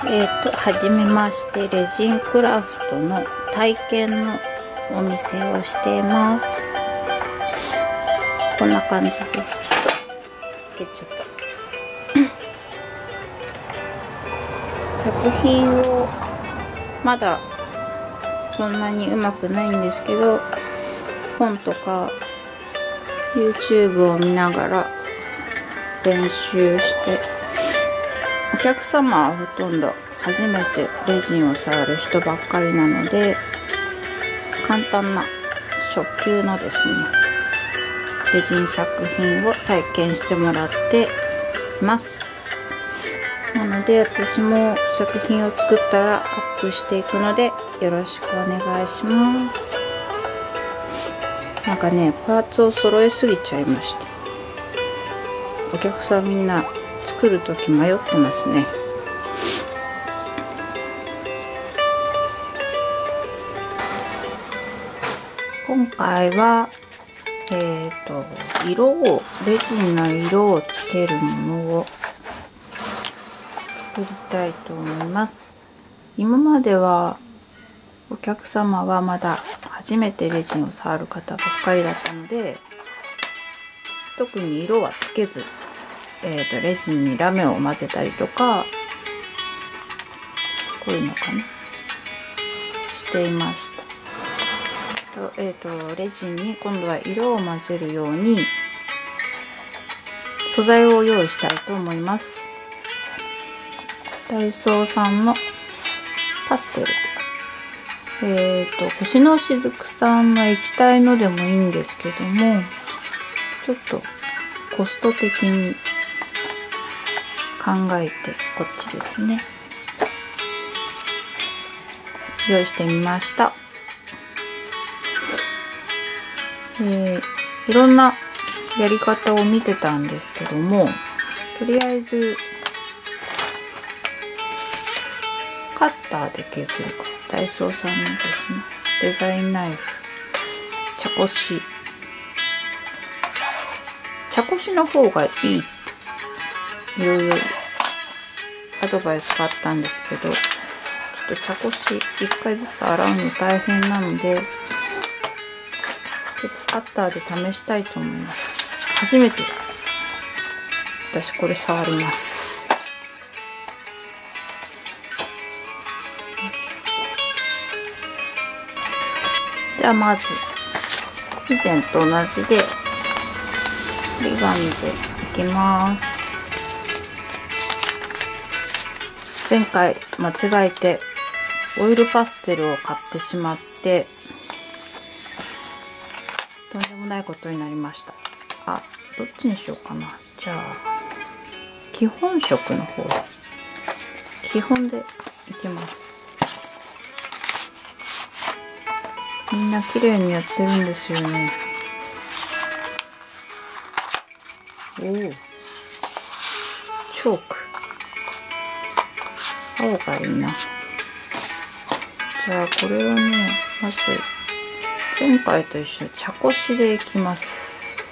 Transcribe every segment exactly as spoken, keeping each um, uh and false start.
えっと、はじめまして、レジンクラフトの体験のお店をしています。こんな感じです。開けちゃった。作品をまだそんなにうまくないんですけど、本とか YouTube を見ながら練習して、お客様はほとんど初めてレジンを触る人ばっかりなので、簡単な初級のですねレジン作品を体験してもらっています。なので私も作品を作ったらアップしていくのでよろしくお願いします。なんかね、パーツを揃えすぎちゃいました。お客さんみんな作るとき迷ってますね。今回はえっと色をレジンの色をつけるものを作りたいと思います。今まではお客様はまだ初めてレジンを触る方ばっかりだったので、特に色はつけず、えー、とレジンにラメを混ぜたりとか、こういうのかなしていました。とえー、とレジンに今度は色を混ぜるように素材を用意したいと思います。ダイソーさんのパステル、えー、と星のしずくさんの液体のでもいいんですけども、ちょっとコスト的に考えてこっちですね、用意してみました。えー、いろんなやり方を見てたんですけども、とりあえずカッターで削るか、ダイソーさんのですねデザインナイフ、茶こし茶こしの方がいい、いろいろアドバイスがあったんですけど、ちょっと茶こしいっかいずつ洗うの大変なので、カッターで試したいと思います。初めて私これ触ります。じゃあまず以前と同じで折り紙でいきます。前回間違えてオイルパステルを買ってしまってとんでもないことになりました。あ、どっちにしようかな。じゃあ基本色の方、基本でいきます。みんな綺麗にやってるんですよね。おお、チョーク青がいいな。じゃあこれはね、まず前回と一緒に茶こしでいきます。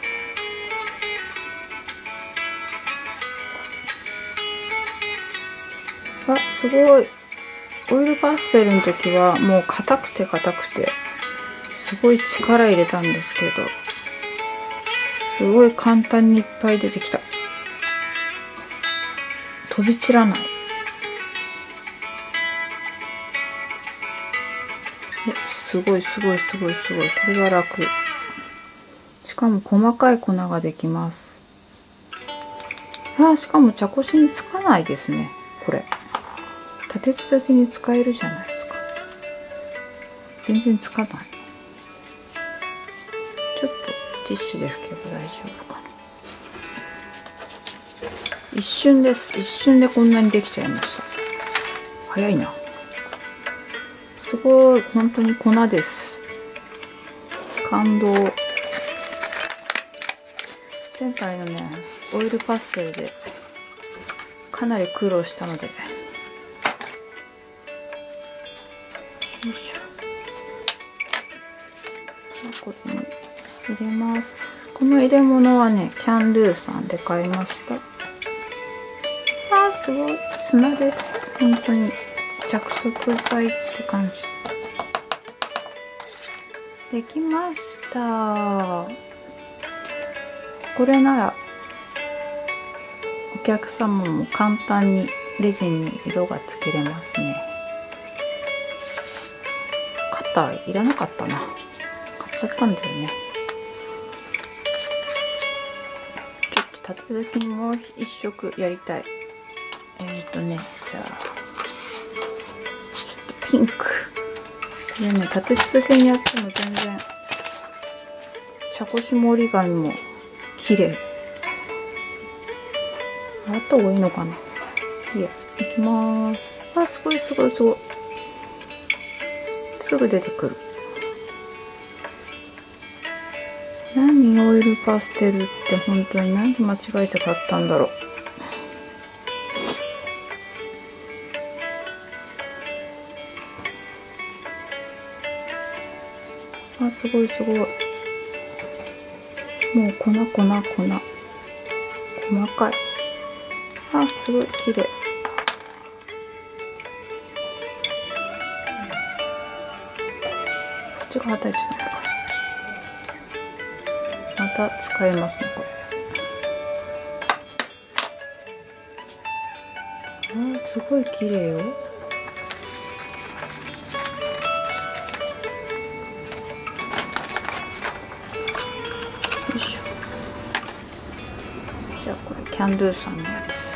あ、すごい。オイルパステルの時はもう硬くて硬くてすごい力入れたんですけど、すごい簡単にいっぱい出てきた。飛び散らない。すごいすごいすごいすごい。これは楽。しかも細かい粉ができます。ああ、しかも茶こしにつかないですね。これ立て続けに使えるじゃないですか。全然つかない。ちょっとティッシュで拭けば大丈夫かな。一瞬です。一瞬でこんなにできちゃいました。早いな。すごい、本当に粉です。感動。前回のねオイルパステルでかなり苦労したので、よいしょ。じゃあこれに入れます。この入れ物はねキャンドゥさんで買いました。あー、すごい砂です。 本当に着色剤って感じ。できました。これならお客様も簡単にレジンに色がつけれますね。カッターいらなかったな。買っちゃったんだよね。ちょっと立て続けにもう一色やりたい。えっとね、じゃあちょっとピンク。これね、立て続けにやっても全然茶こしも折り紙も綺麗。洗った方がいいのかな。いや、いきまーす。あ、すごいすごいすごい。すぐ出てくる。何オイルパステルって本当に何で間違えて買ったんだろう。あ、すごいすごい。もう粉粉粉。細かい。あ、すごい綺麗。こっちがはたいちゃないか。また使えますね、これ。あ、すごい綺麗よ。じゃあこれキャンドゥさんのやつ。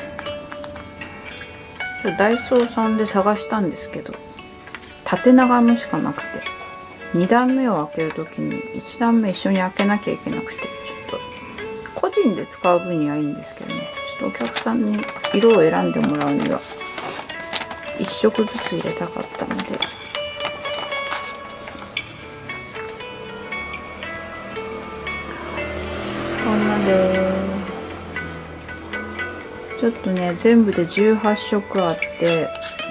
ダイソーさんで探したんですけど、縦長のしかなくて、に段目を開けるときにいち段目一緒に開けなきゃいけなくて、ちょっと個人で使う分にはいいんですけどね、ちょっとお客さんに色を選んでもらうにはいっ色ずつ入れたかったので。こんなでーす。ちょっとね、全部でじゅうはち色あって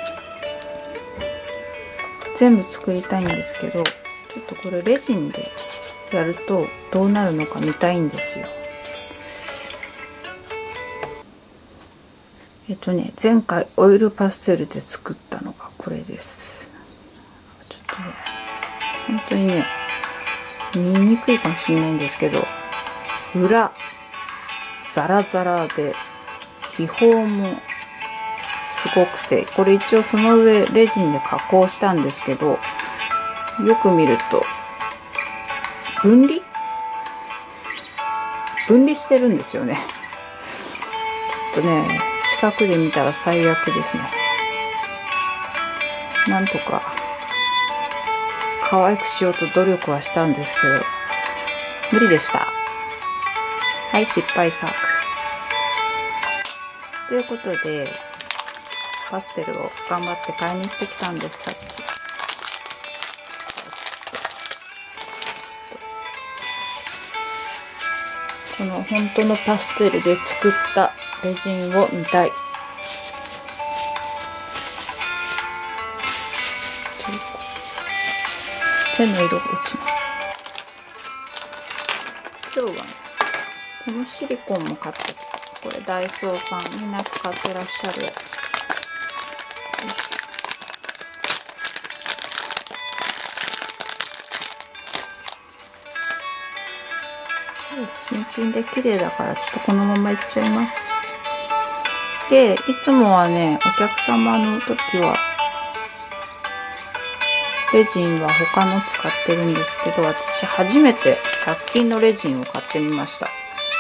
全部作りたいんですけど、ちょっとこれレジンでやるとどうなるのか見たいんですよ。えっとね、前回オイルパステルで作ったのがこれです。ちょっとね、本当にね、見にくいかもしれないんですけど、裏ザラザラで気泡もすごくて、これ一応その上レジンで加工したんですけど、よく見ると分離分離してるんですよね。ちょっとね、近くで見たら最悪ですね。なんとか可愛くしようと努力はしたんですけど無理でした。はい、失敗作。ということで、パステルを頑張って買いに行ってきたんです、さっき。この本当のパステルで作ったレジンを見たい。手の色が落ちます。今日はね、このシリコンも買ってきた。これダイソーさんみんな使ってらっしゃるやつ。新品で綺麗だからちょっとこのままいっちゃいます。で、いつもはね、お客様の時はレジンは他の使ってるんですけど、私初めてひゃく均のレジンを買ってみました。ひ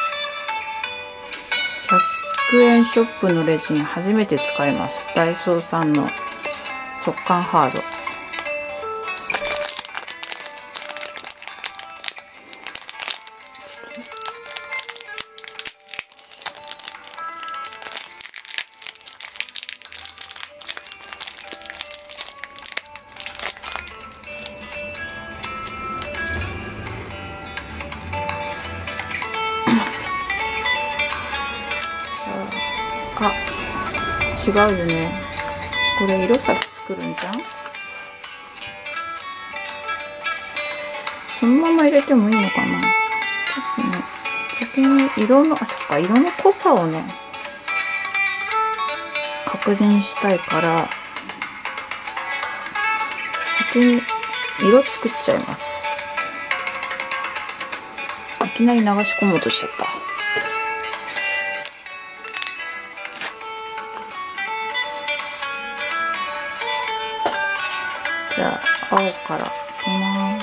ゃくえんショップのレジン初めて使います。ダイソーさんの速乾ハード。あ、違うよね。これ色先作るんじゃん。このまま入れてもいいのかな。ちょっとね、先に色の、あ、そっか、色の濃さをね、 確認したいから先に色作っちゃいます。いきなり流し込もうとしちゃった。じゃあ青からいきます。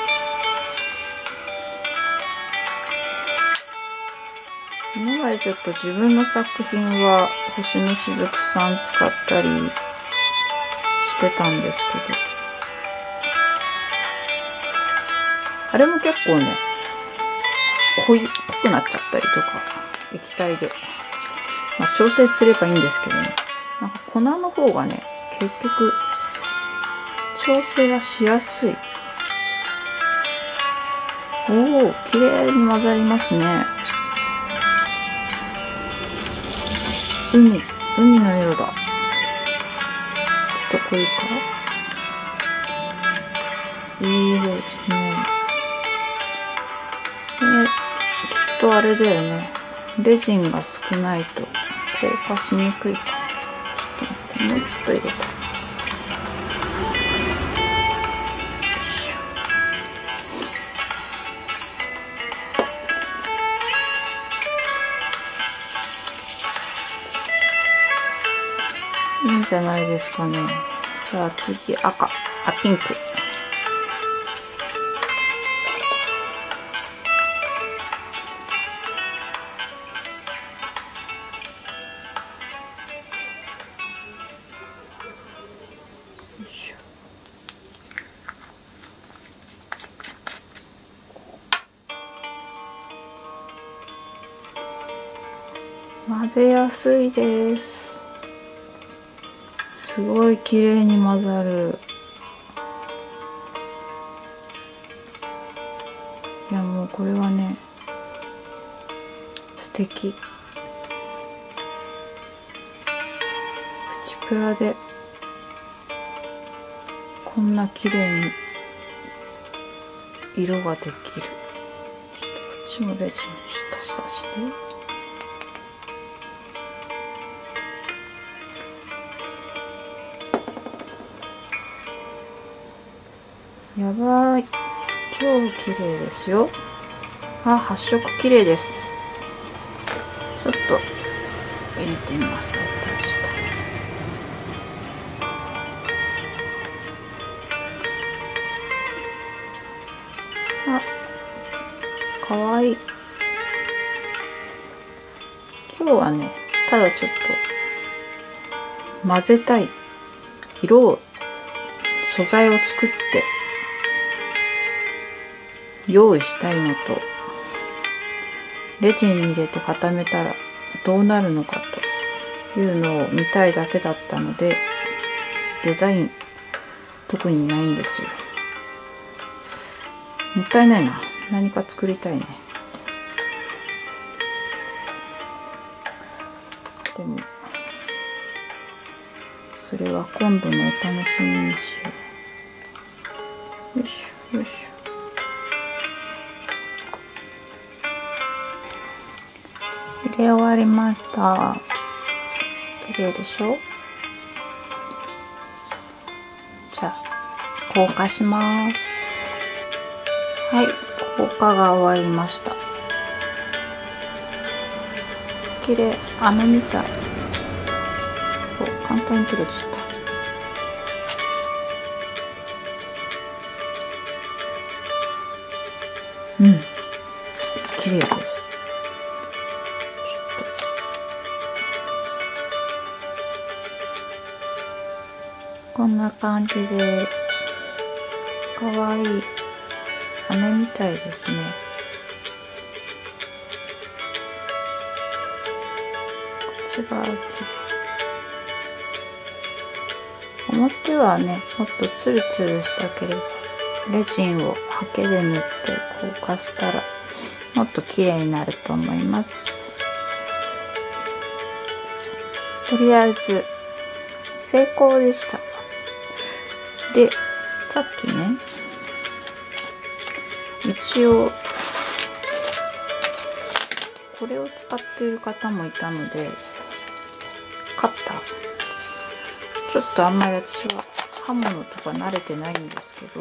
今までちょっと自分の作品は星のしずくさん使ったりしてたんですけど、あれも結構ね濃い濃くなっちゃったりとか液体で、まあ、調整すればいいんですけどね、なんか粉の方がね結局調整がしやすい。おお、綺麗に混ざりますね。海、海の色だ。ちょっと濃いか。いい色ですね。これ、きっとあれだよね。レジンが少ないと硬化しにくいか。ちょっと待って、もうちょっと入れた。いいんじゃないですかね。じゃあ次赤、あ、ピンク。混ぜやすいです。すごい綺麗に混ざる。いやもうこれはね素敵。プチプラでこんな綺麗に色ができる。ちょっとこっちもレジンちょっとさして。やばい、超綺麗ですよ。あ、発色綺麗です。ちょっと入れてみます。あ、かわいい。今日はね、ただちょっと混ぜたい色を、素材を作って用意したいのと、レジンに入れて固めたらどうなるのかというのを見たいだけだったので、デザイン特にないんですよ。もったいないな。何か作りたいね。でもそれは今度のお楽しみにしよう。よいしょよいしょ。入れ終わりました。綺麗でしょ。じゃあ硬化します。はい、硬化が終わりました。綺麗、飴みたい。お、簡単に取れちゃった。うん、綺麗です。こんな感じでかわいい飴みたいですね。こっち側表はねもっとツルツルしたければレジンをハケで塗って硬化したらもっと綺麗になると思います。とりあえず成功でした。で、さっきね、一応これを使っている方もいたので、 カッター。ちょっとあんまり私は刃物とか慣れてないんですけど、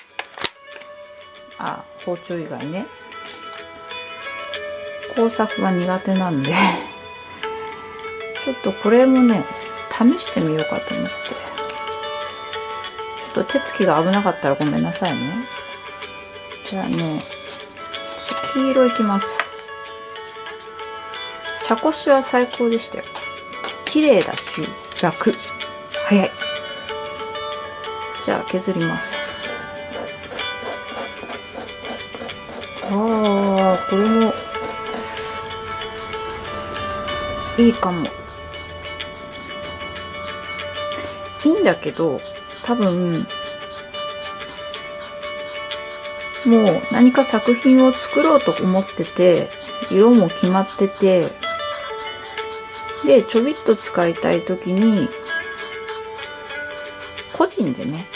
あ、包丁以外ね。工作が苦手なんでちょっとこれもね試してみようかと思って。ちょっと手つきが危なかったらごめんなさいね。じゃあね、黄色いきます。茶こしは最高でしたよ。綺麗だし楽、早い。じゃあ削ります。ああ、これもいいかも。いいんだけど、多分もう何か作品を作ろうと思ってて、色も決まってて、でちょびっと使いたい時に個人でね、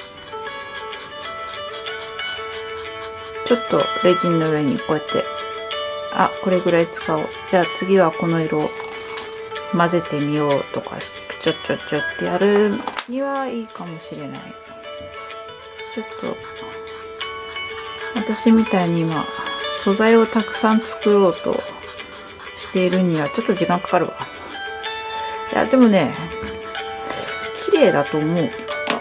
ちょっとレジンの上にこうやって、あ、これぐらい使おう、じゃあ次はこの色を混ぜてみようとか、ちょちょちょってやるにはいいかもしれない。ちょっと私みたいに今素材をたくさん作ろうとしているにはちょっと時間かかるわ。いやでもね、綺麗だと思う。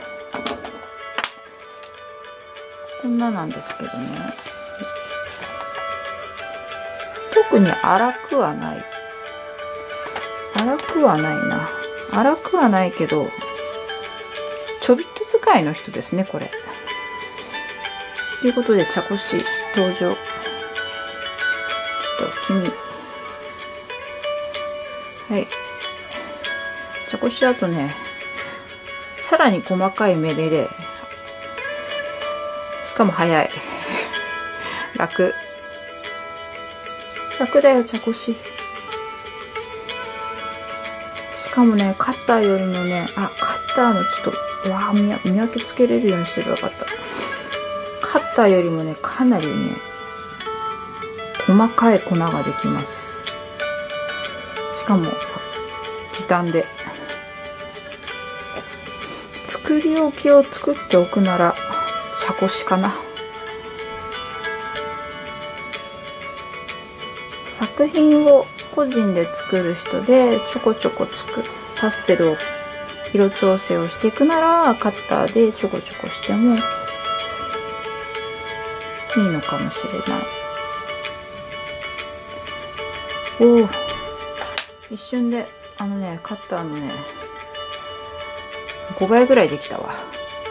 こんななんですけどね、特に粗くはない。粗くはないな。粗くはないけど、ちょびっと使いの人ですね、これ。ということで、茶こし登場。ちょっと黄身。はい。茶こしだとね、さらに細かい目で、しかも早い。楽。楽だよ、茶こし。しかもね、カッターよりもね、あ、カッターのちょっと、わあ、見分けつけれるようにしてればよかった。カッターよりもね、かなりね、細かい粉ができます。しかも、時短で。作り置きを作っておくなら、茶こしかな。作品を個人で作る人でちょこちょこ作るパステルを色調整をしていくならカッターでちょこちょこしてもいいのかもしれない。おお、一瞬であのねカッターのねごばいぐらいできたわ。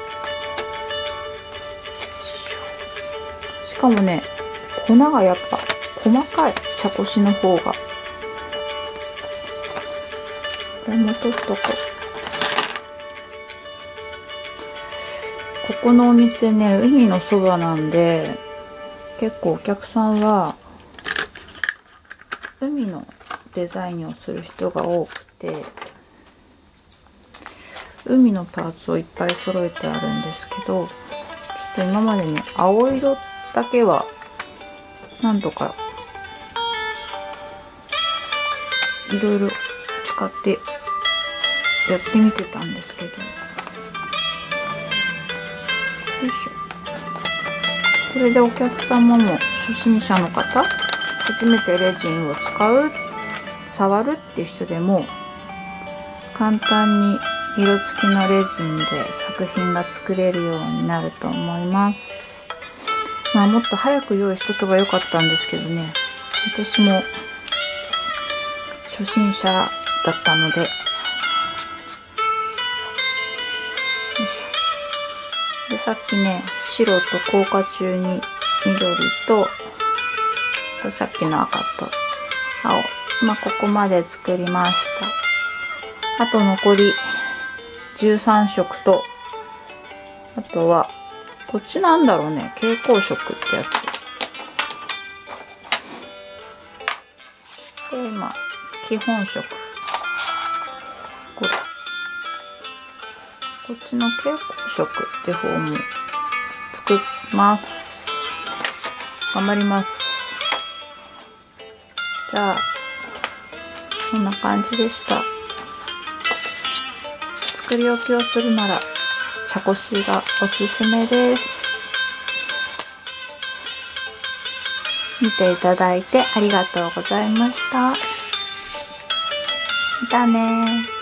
しかもね粉がやっぱ細かい、茶こしの方が。これも取っとこう。ここのお店ね、海のそばなんで、結構お客さんは海のデザインをする人が多くて、海のパーツをいっぱい揃えてあるんですけど、ちょっと今までね、青色だけはなんとかいろいろ使ってやってみてたんですけど、よいしょ。これでお客様も初心者の方、初めてレジンを使う、触るっていう人でも簡単に色付きのレジンで作品が作れるようになると思います。まあもっと早く用意しとけばよかったんですけどね、私も初心者だったので。よいしょ。で、さっきね、白と硬化中に緑と、これさっきの赤と青。まあ、ここまで作りました。あと残りじゅうさんしょくと、あとは、こっちなんだろうね、蛍光色ってやつ。で、今、基本色。これ。こっちの蛍光色って方も作ります。頑張ります。じゃあ、こんな感じでした。 作り置きをするなら茶こしがおすすめです。見ていただいてありがとうございました。またねー。